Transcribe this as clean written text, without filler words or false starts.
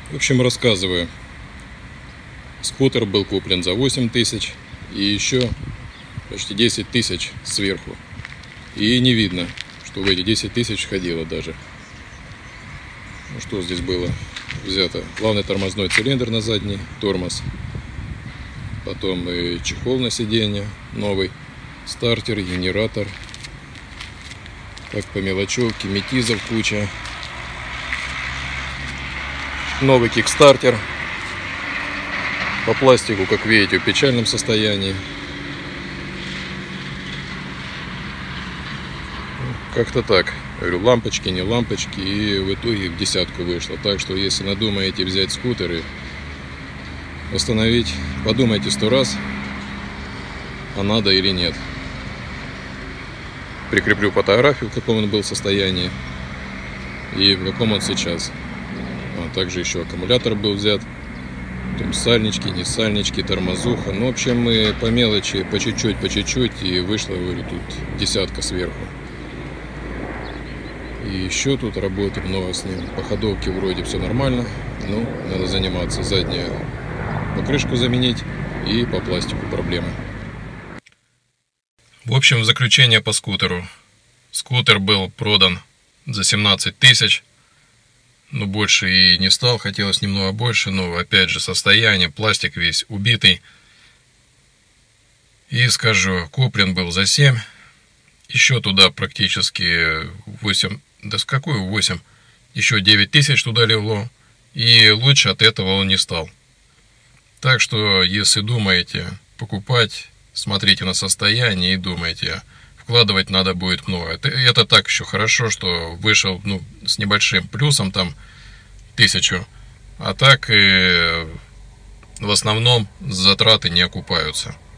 В общем, рассказываю. Скутер был куплен за 8 тысяч и еще почти 10 тысяч сверху. И не видно, что в эти 10 тысяч входило даже. Ну что здесь было взято? Главный тормозной цилиндр на задний тормоз. Потом и чехол на сиденье новый. Стартер, генератор. Так по мелочевке, метизов куча. Новый кикстартер. По пластику, как видите, в печальном состоянии. Как-то так. Говорю, лампочки, не лампочки. И в итоге в десятку вышло. Так что, если надумаете взять скутеры, восстановить, подумайте 100 раз, а надо или нет. Прикреплю фотографию, в каком он был состоянии и в каком он сейчас. А также еще аккумулятор был взят. Там сальнички, не сальнички, тормозуха. Ну, в общем, мы по мелочи, по чуть-чуть, и вышло, говорю, тут десятка сверху. И еще тут работы много с ним. По ходовке вроде все нормально. Ну, надо заниматься. Заднюю покрышку заменить и по пластику проблемы. В общем, в заключение по скутеру. Скутер был продан за 17 тысяч. Ну, больше и не стал, хотелось немного больше, но опять же состояние, пластик весь убитый. И скажу, куплен был за 7, еще туда практически 8, да с какой 8, еще 9 тысяч туда легло, и лучше от этого он не стал. Так что, если думаете покупать, смотрите на состояние и думайте, вкладывать надо будет много. Это так еще хорошо, что вышел, ну, с небольшим плюсом, там 1000, а так в основном затраты не окупаются.